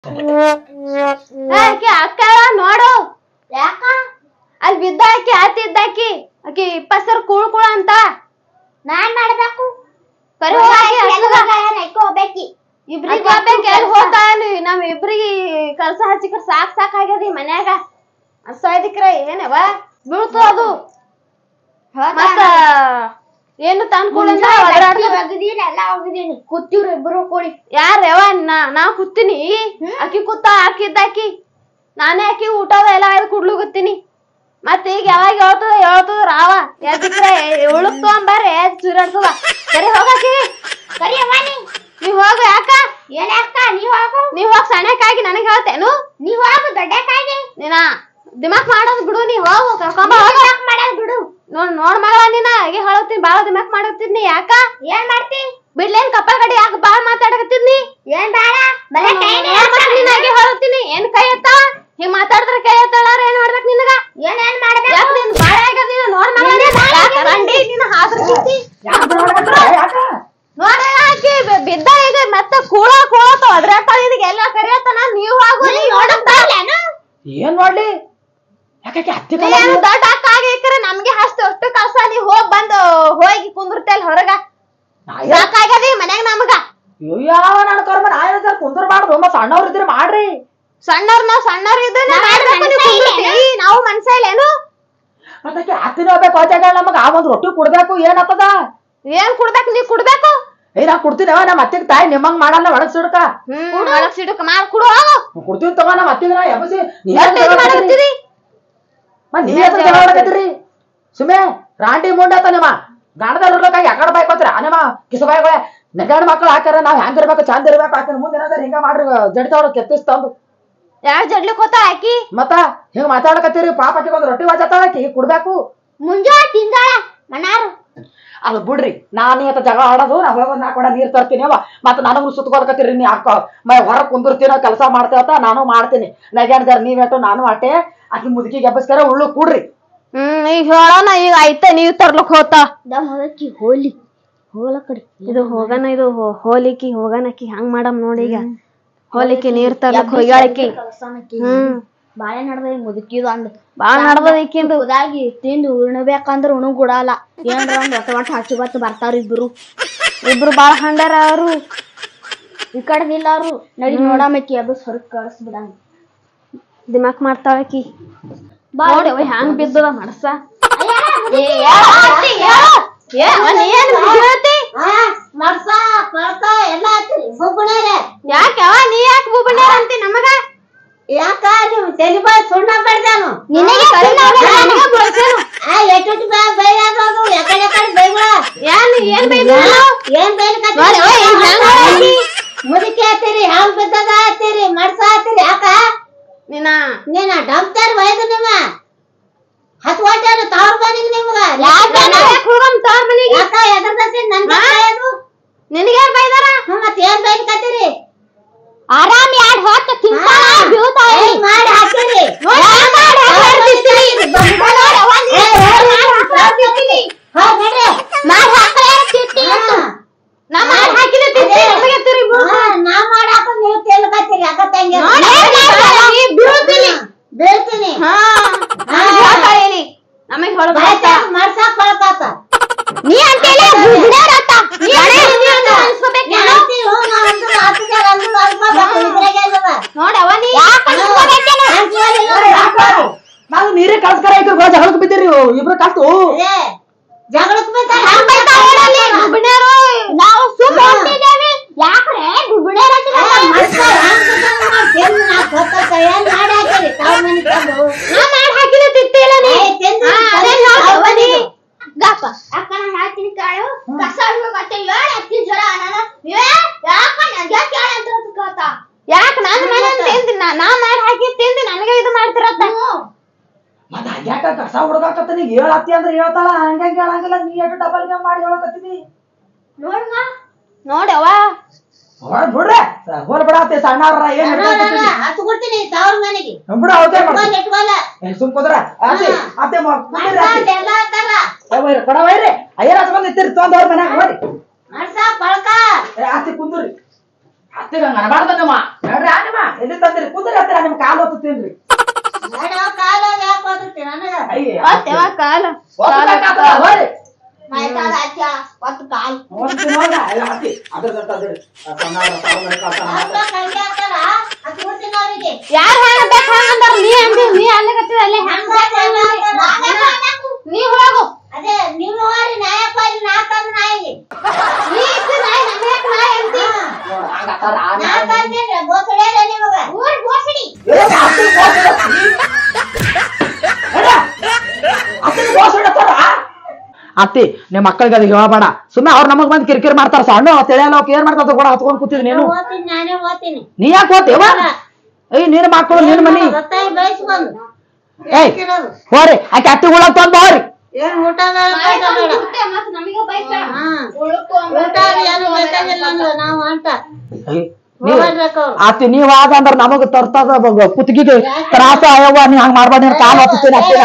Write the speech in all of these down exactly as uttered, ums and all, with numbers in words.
ಆಕಿ ಅಕ್ಕ ನೋಡು ಯಾಕ ಅಲ್ಲಿ ಬಿದ್ದ ಆಕಿ ಆತಿದ್ದಾಕಿ ಆಕಿ ಇಪ್ಪತ್ ಸಾವಿರ ಕೂಳ್ ಕೂಳ ಅಂತ ನಾನ್ ಮಾಡ್ಬೇಕು ಹೋಗ್ಬೇಕಿ ಇಬ್ರಿಗೆ ಹೋಗ್ಬೇಕು ಎಲ್ಲಿ ಹೋಗ್ತಾಳಿ ನಮ್ ಇಬ್ರಿಗೆ ಕಲ್ಸ ಹಚ್ಚಿಕ್ರ ಸಾಕ್ ಸಾಕ್ ಆಗ್ಯದಿ ಮನ್ಯಾಗ ಅಸೋದಿಕ್ರ ಏನವ ಬೀಳ್ತು ಅದು ಮತ್ತ ಏನು ತಂದ್ಕೊಳಿಂದ ಎಲ್ಲ ಹೋಗಿದೀನಿ ಕೂತಿವ್ರಿ ಇಬ್ರು ಕೂಡಿ ಯಾರ ಯಾವ ನಾ ನಾ ಕೂತೀನಿ ಅಕ್ಕಿ ಕೂತ ಹಾಕಿದ್ದಾಕಿ ನಾನೇ ಅಕ್ಕಿ ಊಟದ ಎಲ್ಲ ಆಯ್ದು ಕುಡ್ಲುಗುತ್ತೀನಿ ಮತ್ತ ಈಗ ಯಾವಾಗ ಹೇಳ್ತದ ಹೇಳ್ತದ ರಾವ ಯಾಕಿದ್ರೆ ಉಳುಕ್ತು ಅಂಬಾರೆ ಚೂರಾಡ್ತದ ಸರಿ ಹೋಗಕ್ಕಿ ಸರಿ ಅವಾನಿ ನೀವ್ ಹೋಗು ಯಾಕ ಏನ್ ಯಾಕ ನೀವ್ ಹೋಗು ನೀವ್ ಹೋಗ್ ಸಣ್ಣಕ್ಕಾಗಿ ನನಗ್ ಹೇಳ್ತೇನು ನೀವ್ ಹೋಗು ದೊಡ್ಡಕ್ಕಾಗಿ ನೀನ ದಿಮಾಕ್ ಮಾಡೋದ್ ಬಿಡು ನೀ ಹೋಗು ಕರ್ಕೊಂಬ ಮಾಡೋದ್ ಬಿಡು ನೋಡ್ ನೋಡ್ ಮಗಳ ನೀನ ಹಾಗೆ ಹೇಳತ್ತೀನಿ ಬಾಳ ದಿಮಾಕ್ ಮಾಡತ್ತಿದ್ನಿ ಯಾಕ ಏನ್ ಮಾಡ್ತಿ ಬಿಡ್ಲೇನ್ ಕಪ್ಪಲ್ ಗಡಿ ಯಾಕ ಬಾಳ ಮಾತಾಡಕತ್ತಿದ್ನಿ ಏನ್ ಬಾಳ ಹಾಗೆ ಹೇಳತ್ತೀನಿ ಏನ್ ಕೈ ಎತ್ತಾವ ಹಿಂಗ್ ಮಾತಾಡಿದ್ರ ಕೈ ಎತ್ತಾಳಾರ ಏನ್ ಮಾಡ್ಬೇಕು ನಿನಗ ಏನ್ ಏನ್ ಮಾಡ್ಬೇಕು ಯಾಕ ನೀನ್ ಬಾಳ ಆಗ್ಯದ ನೀನು ನೋಡ್ ಮಗಳ ರಂಡಿ ನೀನು ಹಾದ್ರಕಿತ್ತಿ ನೋಡ ಹಾಕಿ ಬಿದ್ದ ಈಗ ಮತ್ತೆ ಕೂಳ ಕೂಳತ ಅದ್ರಾಟ ಇದಕ್ಕೆ ಎಲ್ಲ ಕರಿಯತ್ತನ ನೀವ್ ಹೋಗು ನೀ ನೋಡಂತಾಲೇನು ಏನ್ ಮಾಡ್ಲಿ ಯಾಕೆ ಅತ್ತಿ ದೊಡ್ಡ ಅಕ್ಕ ಆಗಿಕ್ರೆ ನಮ್ಗೆ ಅಷ್ಟು ಅಷ್ಟು ಕಳ್ಸ ನೀವ್ ಹೋಗ್ ಬಂದು ಹೋಗಿ ಕುಂದಿರ್ತೇಲ್ ಹೊರಗ ಸಾಕಾಗ್ಯದಿ ಮನ್ಯಾಗ ನಮಗ ಯಾವ ನನ್ ಕರ್ಮ ನಾ ಹೇಳಿದ್ರೆ ಕುಂದರ್ಬಾರ್ದು ಮತ್ ಸಣ್ಣವ್ರ ಇದ್ರೆ ಮಾಡ್ರಿ ಸಣ್ಣವ್ರ ನಾವ್ ಸಣ್ಣವ್ರ ಇದ್ರೆ ನಾವು ಮನ್ಸ ಇಲ್ಲೇನು ಮತ್ತೆ ಅತ್ತಿನ ಹೋಗ್ಬೇಕು ಹೋದಾಗ ನಮಗ ಆ ಒಂದ್ ರೊಟ್ಟಿ ಕುಡ್ಬೇಕು ಏನಾಗ್ತದ ಏನ್ ಕುಡ್ಬೇಕು ನೀವ್ ಕುಡ್ಬೇಕು ಏ ನಾ ಕುಡ್ತೀನವ ನಮ್ಮ ಅತ್ತಿಗೆ ತಾಯಿ ನಿಮ್ಮಂಗ್ ಮಾಡಲ್ಲ ಒಳಗ್ ಸಿಡ್ಕ ಹ್ಮ್ ಒಳಗ್ ಸಿಡಕ ಮಾಡ್ ಕುಡು ಕುಡ್ತೀವಿ ತಗೋ ನಮ್ಮ ಅತ್ತಿಗೆ ನಾ ಎಬ್ಬಸಿ ನೀ ಸುಮ್ಮನೆ ರಾಂಡಿ ಮುಂಡಾತ ನಿಮ್ಮ ಗಾಣದಲ್ಲಿ ಇರ್ಬೇಕಾಗಿ ಯಾಕಡೆ ಬಾಯ್ಕ ಹೋತ್ರ ನಿಮ್ಮ ಕಿಸ ಬಾಯ್ಗಳ ನೆಗಣ ಮಕ್ಳು ಹಾಕ್ಯಾರ ನಾವ್ ಹೆಂಗ್ ಇರ್ಬೇಕು ಚಂದ ಇರ್ಬೇಕು ಹಾಕ ಮುಂದೆ ಏನಾದ್ರು ಹಿಂಗ ಮಾಡ್ರಿ ಜಡ್ತಾವ್ರ ಕೆತ್ತಿಸ್ ತಂದು ಯಾರ್ ಜಡ್ಲಿಕ್ ಹೋತ ಹಾಕಿ ಮತ್ತ ಹಿಂಗ ಮಾತಾಡಕತ್ತೀರಿ ಪಾಪ ಹಾಕಿ ಒಂದ್ ರೊಟ್ಟಿ ವಾಜಾತಾಳಕಿ ಕುಡ್ಬೇಕು ಮುಂಜಾನೆ ತಿಂದಾಳ ಮನಾರು ಅದು ಬಿಡ್ರಿ ನಾನು ಇವತ್ತ ಜಗಳ ಆಡೋದು ನಾ ಹೋಗೋದು ನಾ ಕೂಡ ನೀರ್ ತರ್ತೀನಿ ಅವ ಮತ್ತ ನನಗೂ ಸುತ್ಕೊಳ್ಕತ್ತೀರಿ ನೀ ಹಾಕೋ ಮೈ ಹೊರ ಕುಂದಿರ್ತೀನೋ ಕೆಲಸ ಮಾಡ್ತೇವತ್ತ ನಾನು ಮಾಡ್ತೀನಿ ನಗ್ಯಾನ್ ಜರ ನೀವೇಟು ನಾನು ಆಟೆ ಆಕಿ ಮುದುಕಿಗೆ ಎಬ್ಬಸ್ಕರ ಉಳ್ಳು ಕೂಡ್ರಿ ಹ್ಮ್ ಈಗ ಹೇಳೋಣ ಈಗ ಐತೆ ನೀವ್ ತರ್ಲಕ್ ಹೋತ ಹೋಗಕ್ಕಿ ಹೋಲಿ ಹೋಲ ಕಡೆ ಇದು ಹೋಗನ ಇದು ಹೋಲಿಕಿ ಹೋಗನಕಿ ಹಂಗ್ ಮಾಡಮ್ ನೋಡಿ ಈಗ ಹೋಲಿಕಿ ನೀರ್ ತರ್ಲಕ್ ಹೋಗ್ಯಾಳಕಿ ಹ್ಮ್ ಬಾಳೆ ನಡ್ದ ಮುದುಕಿದು ಅಂದ್ ಬಾಳ ನಡ್ದ ಈಕಿಂದು ಉದಾಗಿ ತಿಂದು ಉಣ್ಬೇಕಂದ್ರ ಉಣು ಗುಡಲ್ಲ ಏನ್ರ ಒಂದ್ ಒಟ್ಟ ಒಟ್ಟ ಹಚ್ಚು ಬತ್ತು ಬರ್ತಾರ ಇಬ್ರು ಇಬ್ರು ಬಾಳ ಹಂಡಾರ ಅವರು ಈ ಕಡೆ ನಿಲ್ಲ ಅವರು ನಡಿ ನೋಡಾಮಕ್ಕಿ ಎಬ್ಬಸ್ ಹೊರಗ್ ಕಳ್ಸ್ಬಿಡಂಗ ದಿಮಾಕ್ ಮಾಡ್ತಾಳಕಿ ನೋಡಿ ಅವ ಹ್ಯಾಂಗ್ ಬಿದ್ದದ ಮನಸ ಯಾಕೆ ಅವ ನೀ ಯಾಕೆ ಬುಬ್ಬಣ್ಯಾರ ಅಂತಿ ನಮಗ ಯಾಕ ನೀವು ತೆಲಿಬಾಯ್ ಸುಣ್ಣ ಬಡ್ದಾನು ಏನ್ ಬೈದು ಏನ್ ಬೈಲ್ ಮುದುಕಿ ಆತೀರಿ ಹಾವು ಬಿದ್ದದ ಆತೀರಿ ಮಡ್ಸ ಆತೀರಿ ಯಾಕ ನೀನ ನೀನ ಡಂಪ್ತಾರ ಬೈದು ನಿಮ್ಮ ಹತ್ತು ಹೊಟ್ಟೆ ತವ್ರ ಮನಿಗೆ ನಿಮ್ಗ ತವ್ರ ಮನಿಗೆ ಯಾಕ ಎದರ್ದಸಿ ನನ್ ನಿನಗೆ ಬೈದಾರ ಮತ್ ಏನ್ ಬೈಲ್ಕತ್ತೀರಿ ಆರಾಮ್ ಯಾಡ್ ಹೊತ್ತ ತಿಂತಾಳ ಬೀಳ್ತಾಳ ಮಾಡಿ ಹಾಕಿರಿ ನಾ ಮಾಡಾಕ ನೀವು ತೆಲ್ಕತ್ತೀರಿ ಯಾಕ ತಂಗಿ ಬೀಳ್ತೀನಿ ನಮಗ್ ಮಾಡ್ಸಾಕ್ ಕೊಳಕಾತ ನೀ ಅಂತೇಳಿ ನಾವು ನೀರೇ ಕಳ್ಸ್ಕರ ಜಗಳಕ್ ಬಿದ್ದೀರಿ ಇಬ್ರು ಕಲ್ತು ಜಗಳಕ್ ನಾವು ಯಾಕ್ರೆ ಹಾಕಿನ ತಿತ್ತಿಲ್ಲ ಗಪ್ಪ ಅಕ್ಕನ ಹಾಕಿನ ಕಾಳು ಕಸ ಮತ್ತೆ ಏಳು ಹತ್ತಿ ಜ್ವರ ಯಾಕ ನಾನು ಮನೆ ತಿಂತೀನಿ ನಾ ಮಾಡಿ ಹಾಕಿ ತಿಂದು ನನಗೆ ಇದು ಮಾಡ್ತಿರತ್ತ ಮತ್ತ ಹಂಗ್ಯಾಕ ಕಸ ಹುಡುಗಾಕತ್ತ ನೀ ಹೇಳತ್ತಿ ಅಂದ್ರೆ ಹೇಳ್ತಾಳ ಹಂಗಂಗ ಹೇಳಂಗಿಲ್ಲ ನೀ ಎಷ್ಟು ಡಬಲ್ ಗೇಮ್ ಮಾಡಿ ಹೇಳಕತ್ತೀನಿ ನೋಡ್ಮ ನೋಡವ ಬಿಡ್ರೆ ಹೋಲ್ ಬಿಡತ್ತೆ ಸಣ್ಣವ್ರ ಏನ್ ಹಚ್ಕೊಡ್ತೀನಿ ತವ್ರ ಮನೆಗೆ ಬಿಡ ಅವತ್ತೇ ಇಟ್ಕೊಲ್ಲ ಸುಮ್ ಕುದ್ರ ಅತ್ತೆ ಅತ್ತೆ ಎಲ್ಲ ಕಡವೈರಿ ಅಯ್ಯರ ಹಚ್ಕೊಂಡ್ ಇತ್ತಿರಿ ತೊಂದವ್ರ ಮನ್ಯಾಗ ನೋಡಿ ಮಾಡ್ಸಾ ಬಳಕ ಆತಿ ಕುಂದ್ರಿ ಅತ್ತಿಗೆ ಹಂಗ ಅನಬಾರ್ದ ನಿಮ್ಮ ಹೇಳ್ರಿ ಆ ನಿಮ್ಮ ಎಲ್ಲಿ ತಂದ್ರಿ ಕುದುರೆ ಹತ್ತಿರ ನಿಮ್ ಕಾಲು ಹೊತ್ತುತ್ತೀನ್ರಿ ಕಾಲ ಯಾಕೆ ಓದುತ್ತಿ ನನಗ ಒತ್ತೆವ ಕಾಲ ಹೋರಿ ಮೈತಾದ ಅಜ್ಜ ಒತ್ತು ಕಾಲ್ ನೋಡ್ತೀನಿ ನೋಡ ಅತ್ತಿ ಅದ್ರ ಹಂಗ ಕಂಗೆ ಹಾಕ್ತಾರ ಅದು ಕೊಡ್ತೀನಿ ಅವರಿಗೆ ಯಾರ್ ಹೆಂಗ ಬೇಕ ಹಂಗಂದಾರ ನೀ ಅಂದಿ ನೀ ಅಲ್ಲಗತ್ತಿದ ಅಲ್ಲೇ ಹಂಗ ನೀ ಹೋಗು ಅದೇ ನೀವು ಹೋರಿ ನಾಯಪ್ಪಾಜಿ ನಾ ತಂದ ನಾಯಿಗೆ ನೀ ಇಷ್ಟು ನಾಯಿ ನಮ್ಮ ಯಾಕೆ ನಾಯಿ ಅಂತಿ ನಾ ತಂದೇನ್ರಿ ಬೋಸಡ್ಯಾರ ನಿಮಗ ಊರ್ ಗೋಸಡಿ ಅತ್ತಿ ನಿಮ್ ಮಕ್ಕಳಿಗೆ ಅದು ಹೇಳಬೇಡ ಸುಮ್ಮನೆ ಅವ್ರು ನಮಗ್ ಬಂದ್ ಕಿರಿಕಿರಿ ಮಾಡ್ತಾರ ಸಣ್ಣ ತಿಳಿಯಲ್ಲ ಅವ್ಕ ಏನ್ ಮಾಡ್ತಾರ ಕೂಡ ಹತ್ಕೊಂಡ್ ಕೂತಿದ್ ನೀನು ಓದ್ತೀನಿ ನಾನೇ ಓದ್ತೀನಿ ನೀ ಯಾಕೆ ಓದ್ತೇವ ಏಯ್ ನಿನ್ ಮಕ್ಕಳು ನಿನ್ ಮನಿ ಗೊತ್ತಾಗಿ ಬೆಳೆಸ್ಕೊಂಡು ಏಯ್ ಹೋರಿ ಆಕೆ ಅತ್ತಿ ಉಳಕ್ ತಂದ್ ಹೋರಿ ಏನ್ ಊಟ ಮತ್ ನಮಗೆ ಬೈತಾಳ ಊಟ ಏನು ಬೇಕಾಗಿಲ್ಲ ಅಂದ್ರೆ ನಾವು ಅಂಟ ಅತ್ತಿ ನೀವ್ ಆದ ಅಂದ್ರ ನಮಗ್ ತರ್ತದ ಕುತ್ತಿಗೆ ತ್ರಾಸ ಅಯ್ಯವ್ವ ನೀ ಹಂಗ ಮಾಡ್ಬಾರ್ದು ನೀನ್ ಕಾಲ್ ಹೊತ್ತೀನಿ ಅತ್ತಿನ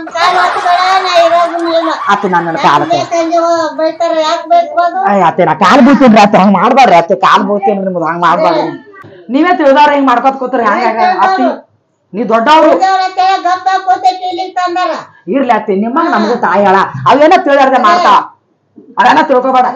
ಅತ್ತಿ ನನ್ನ ಕಾಲ್ ಬೈತಾರ ಯಾಕೆ ಬೈಸ್ಬೋದು ಅತ್ತಿ ನಾ ಕಾಲ್ ಬೀಳ್ತೀನಿ ಅತ್ತಿ ಹಂಗ ಮಾಡ್ಬಾರ್ರಿ ಅತ್ತಿ ಕಾಲ್ ಬೀಳ್ತೀನಿ ನಿಮ್ದು ಹಂಗ ಮಾಡ್ಬಾರ್ರಿ ನೀವೇ ತಿಳಿದಾರ ಹಿಂಗ್ ಮಾಡ್ಕೊತ ಕೂತ್ರಿ ಹಂಗ ಅತ್ತಿ ನೀ ದೊಡ್ಡವ್ರು ಗಪ್ಪ ಕೂತೈತಿ ಇಲ್ಲಿ ತಂದಾರ ಇರ್ಲಿ ಅತ್ತಿ ನಿಮ್ಮಂಗ ನಮಗೂ ತಾಯಿ ಹೇಳ ಅವೇನ ತಿಳಿದಾರ್ದೆ ಮಾಡ್ತಾವ ಅದೇನ ತಿಳ್ಕೊಬೇಡ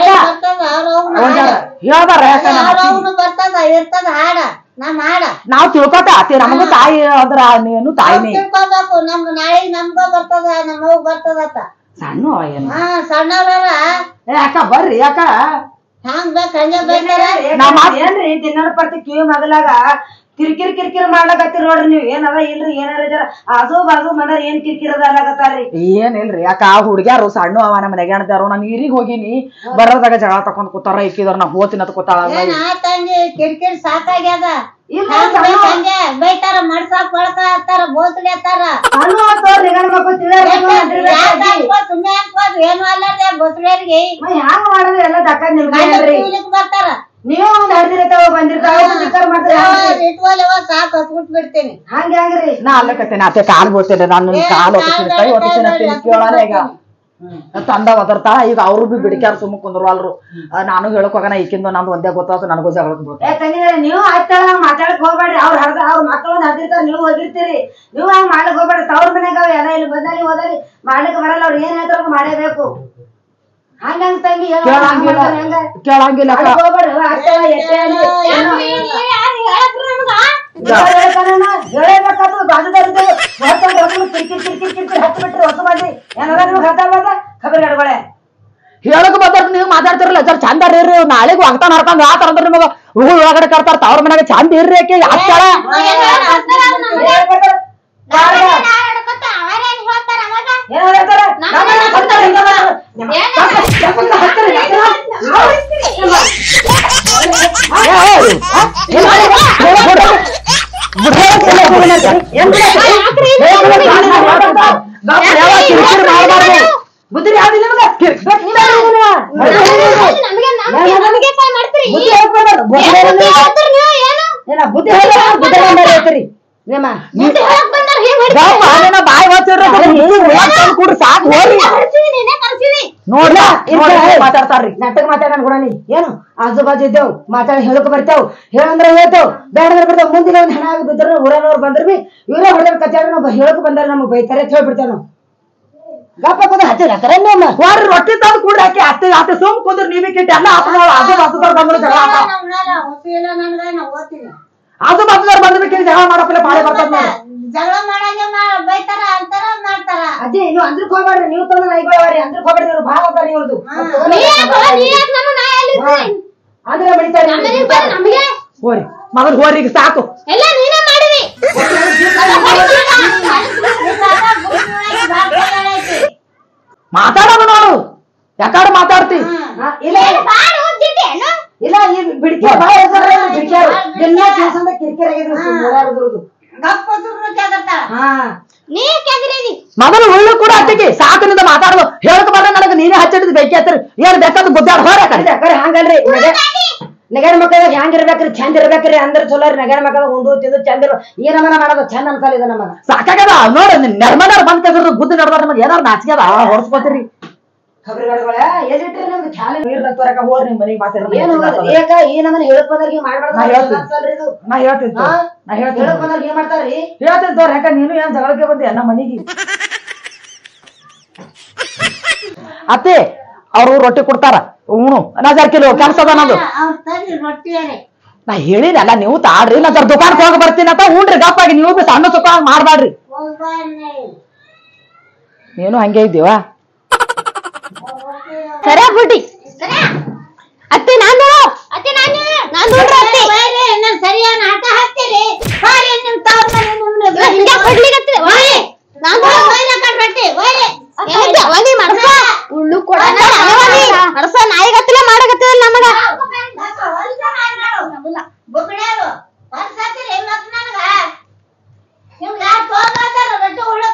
ಹೇಳ್ದಾರ ಬರ್ತದ ಇರ್ತದ ಹಾಡ ನಮ್ ಹಾಡ ನಾವ್ ತಿಳ್ಕೊತ ಅತ್ತಿ ನಮಗೂ ತಾಯಿ ಅಂದ್ರ ನೀನು ತಾಯಿನೇ ತಿಳ್ಕೊಬೇಕು ನಮ್ ನಾಳೆ ನಮ್ಗ ಬರ್ತದ ನಮ್ ಹೋಗ್ ಬರ್ತದತ್ತ ಸಣ್ಣ ಏನು ಹಾ ಸಣ್ಣವ್ರ ಯಾಕ ಬರ್ರಿ ಯಾಕ ಹಂಗ್ ಬೇಕ ಹಂಗೆ ಬೈತಾರ ಏನ್ರಿ ದಿನ ಪರ್ತಿ ಕಿವಿ ಮಗಲಾಗ ಕಿರಿಕಿರಿ ಕಿರಿಕಿರಿ ಮಾಡ್ಲಕತ್ತೀರಿ ನೋಡ್ರಿ ನೀವ್ ಏನದ ಇಲ್ರಿ ಏನಾರ ಜರ ಆಜು ಬಾಜು ಮನಾರ ಏನ್ ಕಿರಿಕಿರಿ ಅದಾಗತ್ತಾರ್ರಿ ಏನಿಲ್ರಿ ಯಾಕ ಆ ಹುಡ್ಗ್ಯಾರು ಸಣ್ಣ ಅವ ನಮ್ಮ ನೆಗಾಣ್ತಾರು ನಾನು ನೀರಿಗೆ ಹೋಗಿನಿ ಬರೋದಾಗ ಜಗಳ ತಕೊಂಡ್ ಕೂತಾರ ಇಕ್ಕಿದಾರ ನಾ ಹೋತಿನ ಕೂತಾಳ ಏನ್ ಆತಂಗಿ ಕಿರಿಕಿರಿ ಸಾಕಾಗ್ಯದ ಹಂಗೆ ಬೈತಾರ ಮಡ್ಸಾಕ್ ಬಳಕ ಹತ್ತಾರ ಬೋಸಡಿ ಹತ್ತಾರ ಸಣ್ಣ ಆತವ್ರಿ ಗಂಡ ಮಕ್ಳು ಸುಮ್ಮನೆ ಅನ್ಕೋದು ಏನು ಅಲ್ಲದೆ ಬೋಸಡಿಯರಿಗೆ ಹ್ಯಾಂಗ ಮಾಡಿದ್ರೆ ಎಲ್ಲ ದಕ್ಕ ನಿಲ್ರಿ ಬರ್ತಾರ ನೀವು ಒಂದ್ ಹಡ್ದಿರ್ತಾವ ಬಂದಿರ್ತಾವ ಇಟ್ವಲ್ಲವ ಸಾಕು ಹತ್ಬಿಟ್ ಬಿಡ್ತೇನೆ ಹಂಗ ಹಂಗ್ರಿ ನಾ ಅಲ್ಲಕತ್ತೇನೆ ಅತ್ತೆ ಕಾಲ್ ಬೋಳ್ತೇನೆ ನಾನು ಕಾಲ್ ಹೊತ್ತೀನಿ ಕೈ ಹೊತ್ತೀನಿ ಕೇಳಾರ ಈಗ ತಂದ ಒದರ್ತಾಳ ಈಗ ಅವ್ರು ಬಿ ಬಿಡಿಕ್ಯಾರ ಸುಮ್ಮ ಕುಂದ್ರವಾಲ್ರು ನಾನು ಹೇಳಕ್ ಹೋಗಣ ಈಕಿಂದ ನಂದು ಒಂದೇ ಗೊತ್ತಾಯ್ತು ನನಗೂ ಜಗಳಕ್ ಯಾಕಂದ್ರೆ ನೀವು ಆಯ್ತ ಮಾತಾಡಕ್ ಹೋಗ್ಬೇಡ್ರಿ ಅವ್ರ ಹರ್ದ ಅವ್ರ ಮಕ್ಕಳು ಹರ್ದಿರ್ತಾರ ನೀವು ಹೋಗಿರ್ತೀರಿ ನೀವು ಹಂಗ ಮಾಡ್ಲಕ್ ಹೋಗ್ಬೇಡ್ರಿ ತವ್ರ ಮನ್ಯಾಗ ಅವ ಎಲ್ಲ ಇಲ್ಲಿ ಬಂದಲ್ಲಿ ಹೋದಲ್ಲಿ ಮಾಡ್ಲಿಕ್ ಬರಲ್ಲ ಅವ್ರು ಏನ್ ಹೇಳ್ತಾರ ಮಾಡೇಬೇಕು ಹಂಗಂಗ ತಂಗಿ ಕೇಳಂಗಿಲ್ಲ ಕೇಳಂಗಿಲ್ಲ ಹೋಗ್ಬೇಡ್ರಿ ಹೇಳಬೇಕಾದ್ರು ಬಾಜುದಾರ ಕಿರಿಕಿರಿ ಕಿರಿಕಿರಿ ಕಿರಿಕಿರಿ ಹತ್ತು ಬಿಟ್ರಿ ಹೊಸ ಮಾಡಿ ಏನಾರ ನಿಮ್ಗೆ ಹತ್ತಾವಾಗ ಖಬರ್ ಗಡ್ಬಳೆ ಹೇಳಕ್ ಮಾತಾಡ್ ನೀವು ಮಾತಾಡ್ತಿರಲ್ಲ ಸರ್ ಚಂದ ಇರ್ರಿ ನಾಳೆಗೂ ಆಗ್ತಾನ ಹರ್ಕೊಂಡ್ ಆತರ ಅಂದ್ರೆ ನಿಮಗ ಹೂ ಒಳಗಡೆ ಕರ್ತಾರ ತವ್ರ ಮನ್ಯಾಗ ಚಂದ ಇರ್ರಿ ಯಾಕೆ ಯಾಕ್ತಾಳ ಬುದ್ಧಿ ಯಾವ್ದಿಲ್ಲ ಬುದ್ಧಿ ಹೇಳ್ತೀರಿ ಬಾಯ್ ಕೂಡ್ರಿ ಸಾಕು ಹೋರಿ ನೋಡ್ಲ ಮಾತಾಡ್ತಾರ್ರಿ ನಾಟಕ ಮಾತಾಡೋಣ ಕೂಡ ನೀ ಏನು ಆಜು ಬಾಜು ಇದ್ದೇವ್ ಮಾತಾಡಿ ಹೇಳಕ್ ಬರ್ತಾವ್ ಹೇಳಂದ್ರ ಹೇಳ್ತೇವ್ ಬೇಡಂದ್ರ ಬರ್ತಾವ್ ಮುಂದಿನ ಒಂದ್ ಹಣ ಆಗಿ ಬಿದ್ರ ಊರನವ್ರು ಬಂದ್ರ ಬಿ ಇವ್ರ ಹೊಡೆದ ಕಚ್ಚಾಡ ನಾವು ಹೇಳಕ್ ಬಂದಾರ ನಮಗ್ ಬೈತಾರೆ ಅಂತ ಹೇಳ್ಬಿಡ್ತೇವ್ ನಾವು ಗಪ್ಪ ಕುಂದ್ರ ಹತ್ತಿರ ಹತ್ತಾರ ನಮ್ಮ ಹೋರಿ ರೊಟ್ಟಿ ತಂದು ಕೂಡ ಹಾಕಿ ಅತ್ತೆ ಅತ್ತೆ ಸುಮ್ ಕುಂದ್ರ ನೀವೇ ಕಿಟ್ಟಿ ಎಲ್ಲ ಆತನವ್ರು ಆಜು ಬಾಜುದವ್ರು ಬಂದ್ರು ಜಗಳ ಆಜು ಬಾಜುದವ್ರು ಬಂದ್ಬಿಟ್ಟು ಜಗಳ ಮಾಡಪ್ಪಿಲ್ಲ ಬಾಳೆ ಬರ್ತದ ಜಗಳ ಮಾಡಂಗೆ ಬೈತಾರ ಅಂತಾರ ಮಾಡ್ತಾರ ಅದೇ ನೀವು ಅಂದ್ರಕ್ ಹೋಗ್ಬೇಡ್ರಿ ನೀವು ತಂದ ನಾಯಿಗಳವ್ರಿ ಅಂದ್ರಕ್ ಹೋಗ್ಬೇಡ್ರಿ ನೀವು ಭಾಳ ಹೋಗ್ತಾರ ಇವ್ರದ್ದು ಅಂದ್ರೆ ಬಡಿತಾರೆ ಹೋರಿ ಮೊದಲು ಹೋರಿಗೆ ಸಾಕು ಎಲ್ಲ ನೀನೇ ಮಾಡಿರಿ ಮಾತಾಡೋದು ನೋಡು ಯಾಕಾಡು ಮಾತಾಡ್ತಿ ಇಲ್ಲ ಇಲ್ಲ ಈಗ ಬಿಡ್ಕೆ ಭಾಳ ಬಿಡ್ಕೆ ದಿನ ದಿವಸದ ಕಿರಿಕಿರಿ ಆಗಿದ್ರು ಮೊದಲು ಹುಳ್ಳು ಕೂಡ ಹತ್ತಿಗೆ ಸಾಕಿನಿಂದ ಮಾತಾಡೋದು ಹೇಳಕ್ ಬಂದ ನನಗೆ ನೀನೇ ಹಚ್ಚಿಡಿದ್ ಬೇಕಿ ಹತ್ತಿರ ಏನ್ ಬೇಕಾದ್ರು ಗುದ್ದಾಡ್ ಹೋರ ಹಂಗಲ್ರಿ ನಗರ ಮಕ್ಕಳಾಗ ಹೆಂಗ್ ಇರ್ಬೇಕ್ರಿ ಚಂದ ಇರ್ಬೇಕ್ರಿ ಅಂದ್ರ ಚಲೋ ರೀ ನಗರ ಮಕ್ಕಳಾಗ ಉಂಡು ತಿಂದು ಚಂದ ಇರ್ ಏನಮನ ಮಾಡೋದು ಚಂದ ಅನ್ಸಲ್ಲ ಇದು ನಮಗ ಸಾಕಾಗದ ನೋಡ ನಿರ್ಮಲಾರ್ ಬಂದ್ ಕದ್ರ ಬುದ್ಧಿ ನಡ್ದಾರ ನಮಗೆ ಏನಾರು ನಾಚಿಗೆದ ಹೊಡ್ಸ್ಕೊತೀರಿ ಖಬರಿಗಾಡುಗಳೇ ಎಲ್ಲಿಟ್ರಿ ನಮ್ಗೆ ಖ್ಯಾಲ ನೀರ್ ತರಕ ಹೋರ್ ನಿಮ್ ಮನೆಗೆ ಮಾತಾಡ ಏನ್ ಹೋಗೋದು ಏಕ ಈ ನಮ್ಮನೆ ಹೇಳಕ್ ಬಂದವ್ರಿಗೆ ಮಾಡ್ಬಾರ್ದು ನಾ ಹೇಳ್ತೀನಿ. ಇದು ನಾ ಹೇಳ್ತೀನಿ ತೋ. ನಾ ಹೇಳ್ತೀನಿ ಹೇಳಕ್ ಬಂದವ್ರಿಗೆ ಏನ್ ಮಾಡ್ತಾರ್ರಿ ಹೇಳ್ತೀನಿ ತೋರ್ ಯಾಕ ನೀನು ಏನ್ ಜಗಳಕ್ಕೆ ಬಂದೆ ನಮ್ಮ ಮನೆಗೆ ಅತ್ತೆ ಅವ್ರು ರೊಟ್ಟಿ ಕೊಡ್ತಾರ ಉಣ್ಣು ನಾ ಜರ ಕಿಲೋ ಕೆಲ್ಸ ಅದ ನಂದು ಅವ್ರ ತಂದಿ ರೊಟ್ಟಿಯಾರೆ ನಾ ಹೇಳಿನಲ್ಲ ನೀವು ತಾಡ್ರಿ ನಾ ಜರ ದುಕಾನ್ಗೆ ಹೋಗಿ ಬರ್ತೀನಿ ಅಂತ ಉಣ್ರಿ ಗಪ್ಪಾಗಿ ನೀವು ಬಿ ಸಣ್ಣ ಸುಖ ಮಾಡ್ಬ್ಯಾಡ್ರಿ ನೀನು ಹಂಗೆ ಇದ್ದೀವಾ ಸರಿ ಬಿಡಿ ಅತ್ತಿ ನಾನು ಅತ್ತಿ ನಾನು ನಾನು ನೋಡ್ರಿ ಅತ್ತಿ ನಾನು ಸರಿಯಾದ ಆಟ ಹಾಕ್ತೀರಿ ಬಾರಿ ನಿಮ್ ತವ್ರ ಮನೆ ನಿಮ್ನ ಹಿಂಗ ಕೊಡ್ಲಿಕತ್ತಿ ಓಯ್ ನಾನು ರೊಟ್ಟಿ ಬಾರಿ ಅವನಿ ಮನಸ ಉಳ್ಳು ಕೊಡ ಮನಸ ನಾಯಿಗತ್ತಲ ಮಾಡಕತ್ತಿಲ್ಲ ನಮಗ ಬುಗ್ಡ್ಯಾರು ಬರ್ಸಾತಿರಿ ಮತ್ ನನಗ ನಿಮ್ಗೆ ಯಾರು ತೋರ್ಸಾತಾರ ರೊಟ್ಟಿ ಉಳ್ಳಕ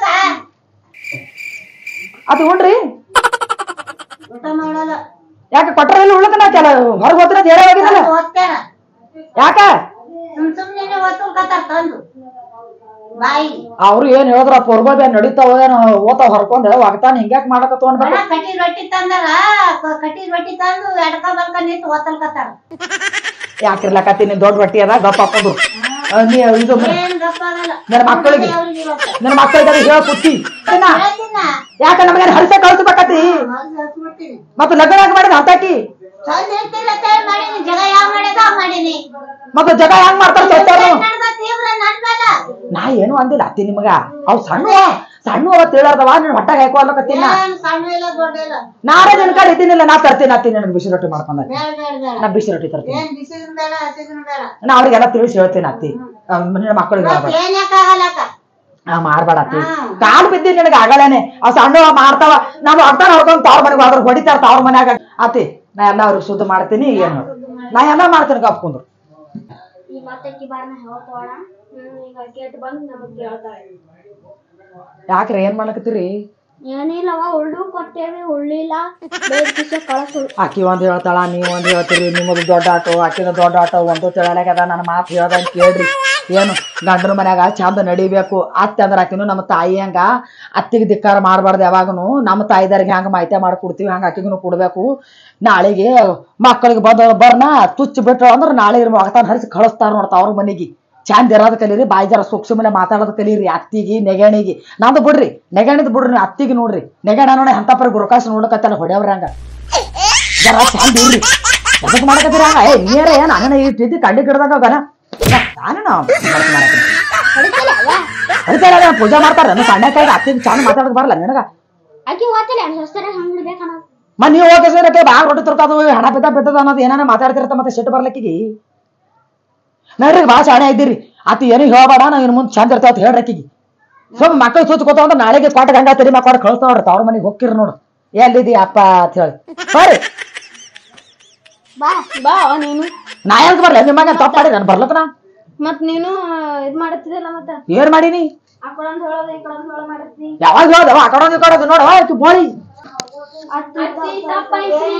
ಅದು ಉಣ್ರಿ ಊಟ ಮಾಡಲ್ಲ ಯಾಕೆ ಕೊಟ್ರ ಇಲ್ಲ ಉಳ್ಕ ನಾ ಕೆಲ ಹೊರಗೆ ಹೋತ್ರ ಹೇಳ ಹೋಗಿದ್ದಲ್ಲ ಓದ್ತಾರ ಯಾಕ ಸುಮ್ ಸುಮ್ನೆ ಓದ್ಕೊಳ್ಕತ್ತಾರ ತಂದು ಬಾಯಿ ಅವ್ರು ಏನ್ ಹೇಳಿದ್ರ ಪೊರ್ಗೋಬೆ ನಡೀತಾವ ಏನೋ ಓತಾವ ಹೊರ್ಕೊಂಡ್ ಒಗ್ತಾನ ಹಿಂಗ್ಯಾಕ್ ಮಾಡಕತ್ತ ಅನ್ಬೇಕು ಕಟ್ಟಿ ರೊಟ್ಟಿ ತಂದಾರ ಕಟ್ಟಿ ರೊಟ್ಟಿ ತಂದು ಎಡ್ಕ ಬಲ್ಕ ನಿಂತು ಓದ್ಕೊಳ್ಕತ್ತಾರ ಯಾಕಿರ್ಲಕತ್ತಿ ನೀನ್ ದೊಡ್ಡ ರೊಟ್ಟಿ ಅದ ಗಪ್ಪ ಹಾಕೋದು ನೀ ಇದು ಏನ್ ಗಪ್ಪಾಗಲ್ಲ ನನ್ನ ಮಕ್ಕಳಿಗೆ ಅವ್ರಿಗೆ ಇವತ್ತು ನನ್ನ ಮಕ್ಕಳಿಗೆ ಹೇಳ ಕುತ್ತಿ ಹೇಳ್ತೀನ ಯಾಕ ನಮಗೆ ಹರಿಸ ಕಳ್ಸಬೇಕತ್ತಿ ಹಸ್ಬಿಡ್ತೀನಿ ಮತ್ತ ಲಗ್ನ ಯಾಕೆ ಮಾಡಿದ ಹತ್ತಾಕಿ ಚಂದ ಇರ್ತಿಲ್ಲ ತಯಾರು ಮಾಡೀನಿ ಜಗ ಯಾವ ಮಾಡ್ಯದ ಮಾಡೀನಿ ಮತ್ತ ಜಗ ಹೆಂಗ್ ಮಾಡ್ತಾರ ಸತ್ತಾರು ನಡ್ದ ತೀವ್ರ ನನ್ ಮೇಲ ನಾ ಏನು ಅಂದಿಲ್ಲ ಅತ್ತಿ ನಿಮಗ ಅವ್ ಸಣ್ಣ ಸಣ್ಣ ಅವತ್ ಹೇಳಾರ್ದವ ನೀನ್ ಹೊಟ್ಟಾಗ ಹಾಕೋಲ್ಲಕತ್ತೀನ ಏನ್ ಸಣ್ಣ ಇಲ್ಲ ದೊಡ್ಡ ಇಲ್ಲ ನಾಳೆ ನಿನ್ ಕಡೆ ಇದ್ದೀನಿಲ್ಲ ನಾ ತರ್ತೀನಿ ಅತ್ತಿ ನನಗೆ ಬಿಸಿ ರೊಟ್ಟಿ ಮಾಡ್ಕೊಂಡ ಬೇಡ ಬೇಡ ಬೇಡ ನಾ ಬಿಸಿ ರೊಟ್ಟಿ ತರ್ತೀನಿ ಏನ್ ಬಿಸಿದ ಬೇಡ ಹಸಿದ ಬೇಡ ನಾ ಅವ್ರಿಗೆಲ್ಲ ತಿಳಿಸಿ ಹೇಳ್ತೀನಿ ಅತ್ತಿ ನಿನ್ನ ಮಕ್ಕಳಿಗೆ ಹೇಳ್ಬೇಡ ಏನ್ ಯಾಕಾಗಲ್ಲಕ್ಕ ಆ ಮಾಡ್ಬೇಡ ಅತ್ತಿ ಕಾಲ್ ಬಿದ್ದೀನಿ ನಿನಗೆ ಆಗಲೇನೆ ಅವ್ ಸಣ್ಣ ಮಾಡ್ತಾವ ನಾವು ಅರ್ಥ ಹೊಡ್ಕೊಂಡ್ ತವ್ರ ಮನೆಗೆ ಅದ್ರ ಹೊಡಿತಾರ ತವ್ರ ಮನ್ಯಾಗ ಅತ್ತಿ ನಾ ಎಲ್ಲ ಅವ್ರಿಗೆ ಶುದ್ಧ ಮಾಡ್ತೀನಿ ಏನು ನಾ ಎಲ್ಲ ಮಾಡ್ತೀನಿ ಕಪ್ಕೊಂಡ್ರು ಈ ಮಾತಕ್ಕೆ ಬಾರ್ನ ಹೇಳ್ತಾಳ ಈಗ ಕೇಟ್ ಬಂದ್ ನಮಗ್ ಕೇಳ್ತಾಳೆ ಯಾಕ್ರಿ ಏನ್ ಮಾಡ್ಲಕತ್ತೀರಿ ಏನಿಲ್ಲವ ಉಳ್ಳು ಕೊಟ್ಟೇವಿ ಉಳ್ಳಿಲ್ಲ ಬೇರೆ ಕಿಸ ಕಳಸು ಆಕಿ ಒಂದ್ ಹೇಳ್ತಾಳ ನೀವ್ ಒಂದ್ ಹೇಳ್ತೀರಿ ನಿಮ್ಮದು ದೊಡ್ಡ ಆಟೋ ಆಕಿನ ದೊಡ್ಡ ಆಟೋ ಒಂದು ತಿಳಲಾಗ್ಯದ ನನ್ನ ಮಾತು ಹೇಳ್ದಂಗ ಕೇಳ್ರಿ ಏನು ಗಂಡನ ಮನ್ಯಾಗ ಚಂದ ನಡಿಬೇಕು ಅತ್ತೆ ಅಂದ್ರ ಆಕಿನು ನಮ್ಮ ತಾಯಿ ಹಂಗ ಅತ್ತಿಗೆ ಧಿಕ್ಕಾರ ಮಾಡ್ಬಾರ್ದು ಯಾವಾಗನು ನಮ್ಮ ತಾಯಿದಾರಿಗೆ ಹಂಗ ಮಾಹಿತಿ ಮಾಡಿ ಕೊಡ್ತೀವಿ ಹಂಗ ಆಕಿಗೂ ಕೊಡ್ಬೇಕು ನಾಳೆಗೆ ಮಕ್ಕಳಿಗೆ ಬಂದ ಬರ್ನ ತುಚ್ಚ ಬಿಟ್ರು ಅಂದ್ರ ನಾಳೆ ಮಗತಾನ ಹರಿಸಿ ಕಳಿಸ್ತಾರ ನೋಡ್ತಾ ಅವ್ರ ಮನೆಗೆ ಚಂದ ಇರೋದ್ ಕಲೀರಿ ಬಾಯಿ ಜರ ಸೂಕ್ಷ್ಮನೆ ಮಾತಾಡೋದ್ ಕಲೀರಿ ಅತ್ತಿಗೆ ನೆಗಣಿಗೆ ನಂದು ಬಿಡ್ರಿ ನೆಗಣಿದ್ ಬಿಡ್ರಿ ಅತ್ತಿಗೆ ನೋಡ್ರಿ ನೆಗಣ ನೋಡಿ ಅಂತಪರ ಗುರುಕಾಶ ನೋಡಕತ್ತಲ್ಲ ಹೊಡೆಯವ್ರಂಗ ಜರ ಚಂದ ಇರ್ರಿ ಎದಕ್ ಮಾಡಕತ್ತೀರ ಹಂಗ ಏ ನೀರ ಏನ್ ಅನ್ನ ಈ ರೀತಿ ಕಡ್ಡಿ ಕಿಡ್ದಾಗ ಗನ ನಾನು ನಾವು ಅದಕ್ಕೆ ಪೂಜೆ ಮಾಡ್ತಾರ ಸಣ್ಣ ಕೈಗೆ ಅತ್ತಿಗೆ ಚಂದ ಮಾತಾಡಕ್ ಬರಲ್ಲ ನಿನಗ ಆಕಿ ಹೋಗ್ತಲ್ಲ ಹೊಸ್ತರ ಹಂಗ್ ಬಿಡ್ಬೇಕಣ್ಣ ಮ ನೀವು ಹೋಗಿ ಸೇರಕ್ಕೆ ಬಾಗ ರೊಟ್ಟಿ ತರ್ತದ ಹಣ ಬಿದ್ದ ಬಿದ್ದದ ಅನ್ನೋದು ಏನಾನ ಮಾತಾಡ್ತಿರತ್ತ ಮತ್ತೆ ಸಿಟ್ಟು ಬರ್ಲಿಕ್ಕಿಗೆ ನೋಡ್ರಿ ಭಾಳ ಶಾಣೆ ಇದ್ದೀರಿ ಆತ ಏನು ಹೇಳ್ಬೇಡ ನಾವು ಇನ್ನು ಮುಂದೆ ಚಂದ ಇರ್ತಾವ ಹೇಳ್ರಕ್ಕಿಗೆ ಸ್ವಲ್ಪ ಮಕ್ಕಳು ಸೂಚ್ಕೋತಾವ ಅಂದ್ರೆ ನಾಳೆಗೆ ಕೊಟ್ಟ ಗಂಗ ತರಿ ಮಕ್ಕಳು ಕಳಿಸ್ತಾವ ನೋಡ್ರಿ ಅವ್ರ ಮನೆಗೆ ಹೋಗಿರಿ ನೋಡು ಎಲ್ಲಿದಿ ಅಪ್ಪ ಅಂತ ಹೇಳಿ ಬರ್ರಿ ಬಾ ಬಾ ನೀನು ನಾ ಯಾಕೆ ಬರ್ಲ ನಿಮ್ಮಂಗ ತಪ್ಪು ಮಾಡಿ ನಾನು ಬರ್ಲಕ್ಕನ ಮತ್ ನೀನು ಇದ್ ಮಾಡತ್ತಿದಿಲ್ಲ ಮತ್ತ ಏನ್ ಮಾಡೀನಿ ಆ ಕಡೊಂದ್ ಹೇಳೋದು ಈ ಕಡೊಂದ್ ಹೇಳೋ ಮಾಡತ್ತಿ ಯಾವಾಗ ಹೇಳ್ದವ ಆ ಕಡೆ ಈ ಕಡೆ ನೋಡವ ಆಕಿ ಬೋಳಿ ಅತ್ತಿ ತಪ್ಪಾಯ್ತ್ರಿ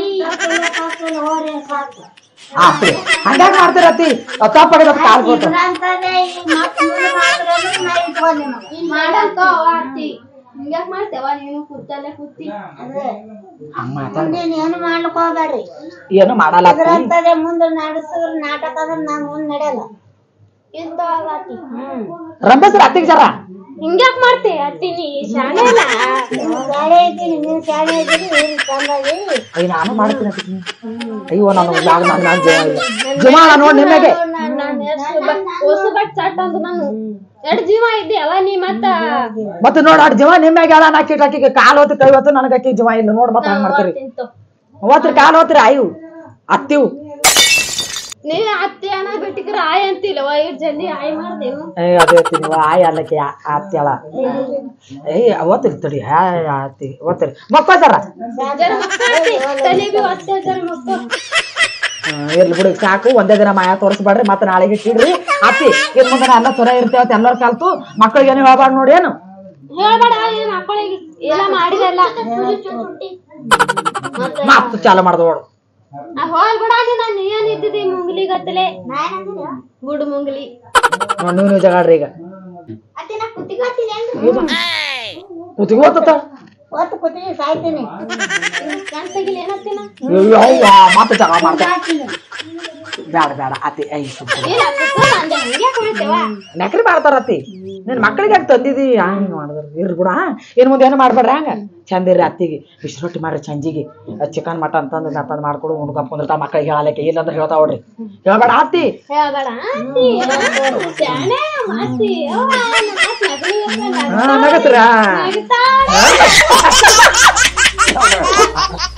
ಅತ್ತಿ ಹಂಗ್ಯಾಕ ಮಾಡ್ತೀರ ಅತ್ತಿ ತಪ್ಪಾಗಿದ ಕಾಲ್ ಕೊಟ್ಟು ಮಾಡಂತ ಅತ್ತಿ ಹಿಂಗ್ಯಾಕ್ ಮಾಡ್ತೇವ ನೀನು ಕೂತಲ್ಲೇ ಕೂತಿ ಹಂಗ ಮಾತಾಡ ಏನು ಮಾಡ್ಲಿಕ್ ಹೋಗ್ಬೇಡ್ರಿ ಏನು ಮಾಡಲ್ಲ ಅತ್ತಿ. ಇದ್ರಂತದೆ ಮುಂದೆ ನಡೆಸಿದ್ರ ನಾಟಕ ಅದ್ರ ನಾನ್ ಮುಂದ್ ನಡೆಯಲ್ಲ ಇಂತ ಆಗತ್ತಿ ರಂಬಸ್ರ ಅತ್ತಿಗೆ ಜರ ಹಿಂಗ್ಯಾಕ್ ಮಾಡ್ತೆ ಅತ್ತಿ ನೀ ಶಾಣೆ ಇಲ್ಲ ನೀವ್ ಶಾಲೆ ಇದ್ದೀನಿ ನೀವ್ ಶಾಲೆ ಇದ್ದೀರಿ ನೀವ್ ಚಂದಾಗಿ ಅಯ್ಯ ನಾನು ಮಾಡ್ತೀನಿ ಅತ್ತಿ. ಅಯ್ಯೋ ನಾನು ಜಾಗ ನಾನು ನಾನು ಜೀವ ಇಲ್ಲ ಜೀವ ನೋಡಿ ನಿಮಗೆ ಹೊಸ ಬಟ್ ಚಟ್ ಅಂತ ನಾನು ಎರಡ್ ಜೀವ ಇದ್ದೆ ಅವ ನೀ ಮತ್ತ ಮತ್ತೆ ನೋಡ ಅಡ್ ಜೀವ ನಿಮ್ಯಾಗ ಹೇಳ ನಾಕಿ ಆಕಿಗೆ ಕಾಲ್ ಹೊತ್ತು ಕೈ ಹೊತ್ತು ನನಗೆ ಅಕ್ಕಿ ಜೀವ ಇಲ್ಲ ನೋಡ್ ಮತ್ತೆ ಹಂಗ ಮಾಡ್ತೀರಿ ಓದ್ರಿ ಕಾಲ್ ಹೋತ್ರಿ ಆಯು ಅತ್ತಿವು ನೀ ಅತ್ತಿ ಅನ್ನ ಬಿಟ್ಟಿಕ್ರ ಆಯ್ ಅಂತಿಲ್ಲವ ಇಟ್ ಜಲ್ದಿ ಆಯ್ ಮಾಡ್ದೇವು ಏ ಅದೇ ನೀವು ಆಯ್ ಅಲ್ಲಕ್ಕೆ ಅತ್ತೆಳ ಏಯ್ ಓದ್ತಿರಿ ತಡಿ ಹಾಯ್ ಅತ್ತಿ ಓದ್ತಿರಿ ಮಕ್ಕಳ ಜರ ಜರ ಮಕ್ಕಳ್ತಿ ತಲೆ ಬಿ ಅತ್ತೆ ಜರ ಮಕ್ಕಳು ಇರ್ಲಿ ಬಿಡಿ ಸಾಕು ಒಂದೇ ದಿನ ಮಾಯ ತೋರಿಸ್ಬೇಡ್ರಿ ಮತ್ತೆ ನಾಳೆಗೆ ಇಟ್ಟಿಡ್ರಿ ಅತ್ತಿ ಇನ್ ಮುಂದೆ ಎಲ್ಲ ಚೊರ ಇರ್ತೇವತ್ ಎಲ್ಲರೂ ಕಲ್ತು ಮಕ್ಕಳಿಗೆ ಏನು ಹೇಳ್ಬಾರ್ದು ನೋಡಿ ಏನು ಹೇಳ್ಬೇಡ ಏನ್ ಮಕ್ಕಳಿಗೆ ಎಲ್ಲ ಮಾಡಿದಲ್ಲ ಮತ್ತೆ ಚಾಲು ಮಾಡ್ದೋಡು ಹೋಲ್ ಬಿಡ ನಾನು ಏನ್ ಇದ್ದಿದ್ದಿ ಮುಂಗ್ಲಿ ಗತ್ತಲೆ ಗುಡ್ ಮುಂಗ್ಲಿ ನೀವು ನೀವು ಜಗಾಡ್ರಿ ಈಗ ಅತ್ತೆ ನಾ ಕುತ್ತಿಗೆ ಕುತ್ತಿಗೆ ಓದ್ತ ಒತ್ತು ಕುತ್ತಿಗೆ ಸಾಯ್ತೀನಿ ಕಣ್ ತೆಗಿಲಿ ಏನತ್ತೀನ ಮತ್ತೆ ಜಗಳ ಮಾಡ್ತಾರೆ ಬೇಡ ಬೇಡ ಅತಿ ಐ ನಕರಿ ಮಾಡ್ತಾರ ಅತ್ತಿ ನಿನ್ ಮಕ್ಳಿಗೆ ಯಾಕೆ ತಂದಿದಿ ಹಂಗ ಮಾಡಿದ್ರ ಇರ್ ಬಿಡ ಏನ್ ಮುಂದೆ ಏನು ಮಾಡ್ಬೇಡ್ರಿ ಹಂಗ ಚಂದ ಇರ್ರಿ ಅತ್ತಿಗೆ ಬಿಸಿ ರೊಟ್ಟಿ ಮಾಡ್ರಿ ಸಂಜಿಗೆ ಚಿಕನ್ ಮಟನ್ ತಂದು ತಂದು ಮಾಡ್ಕೊಡು ಉಣ್ಕೊಂಡ್ ಕುಂದಿರ್ತಾವ ಮಕ್ಳಿಗೆ ಹೇಳಲಿಕ್ಕೆ ಇಲ್ಲಂದ್ರೆ ಹೇಳ್ತಾವ ನೋಡ್ರಿ ಹೇಳ್ಬೇಡ ಅತ್ತಿ ಹೇಳ್ಬೇಡ ಶಾಣೆ ಮಾಸಿ ನಗತ್ರ